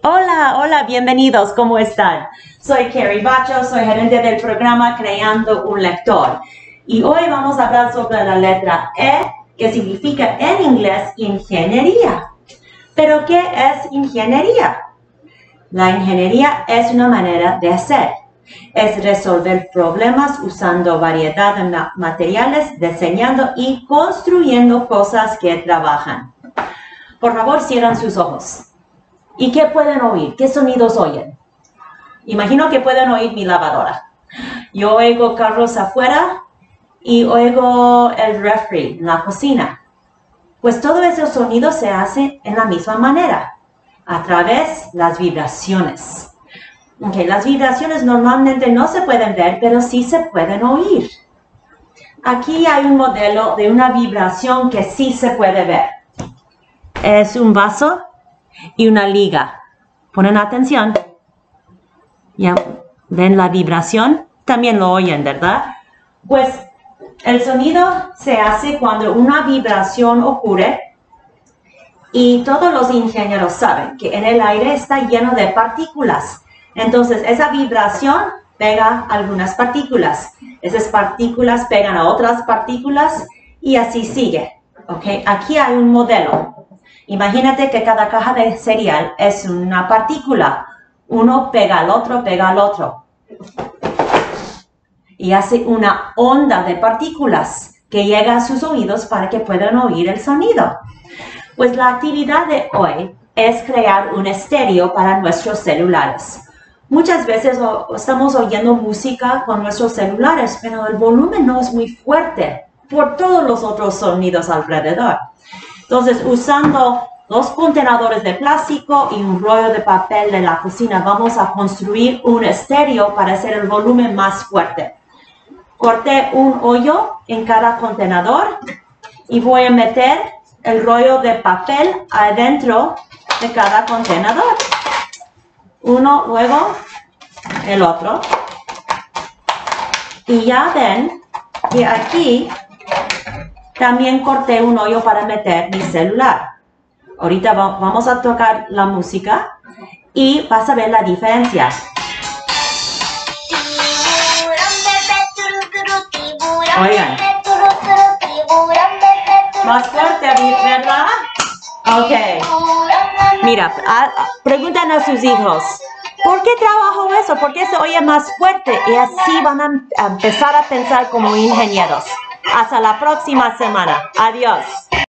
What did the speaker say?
Hola, hola, bienvenidos, ¿cómo están? Soy Carrie Bacho, soy gerente del programa Creando un Lector. Y hoy vamos a hablar sobre la letra E, que significa en inglés ingeniería. ¿Pero qué es ingeniería? La ingeniería es una manera de hacer. Es resolver problemas usando variedad de materiales, diseñando y construyendo cosas que trabajan. Por favor, cierren sus ojos. ¿Y qué pueden oír? ¿Qué sonidos oyen? Imagino que pueden oír mi lavadora. Yo oigo carros afuera y oigo el refri en la cocina. Pues todos esos sonidos se hacen en la misma manera, a través de las vibraciones. Las vibraciones normalmente no se pueden ver, pero sí se pueden oír. Aquí hay un modelo de una vibración que sí se puede ver. Es un vaso y una liga. Ponen atención. ¿Ya ven la vibración? También lo oyen, ¿verdad? Pues el sonido se hace cuando una vibración ocurre y todos los ingenieros saben que en el aire está lleno de partículas. Entonces, esa vibración pega algunas partículas. Esas partículas pegan a otras partículas y así sigue. Aquí hay un modelo. Imagínate que cada caja de cereal es una partícula. Uno pega al otro, pega al otro. Y hace una onda de partículas que llega a sus oídos para que puedan oír el sonido. Pues la actividad de hoy es crear un estéreo para nuestros celulares. Muchas veces estamos oyendo música con nuestros celulares, pero el volumen no es muy fuerte por todos los otros sonidos alrededor. Entonces, usando dos contenedores de plástico y un rollo de papel de la cocina, vamos a construir un estéreo para hacer el volumen más fuerte. Corté un hoyo en cada contenedor y voy a meter el rollo de papel adentro de cada contenedor. Uno, luego el otro. Y ya ven que aquí también corté un hoyo para meter mi celular. Ahorita vamos a tocar la música y vas a ver la diferencia. Oigan. Más fuerte, ¿verdad? Ok. Mira, preguntan a sus hijos, ¿por qué trabajo eso? ¿Por qué se oye más fuerte? Y así van a empezar a pensar como ingenieros. Hasta la próxima semana. Adiós.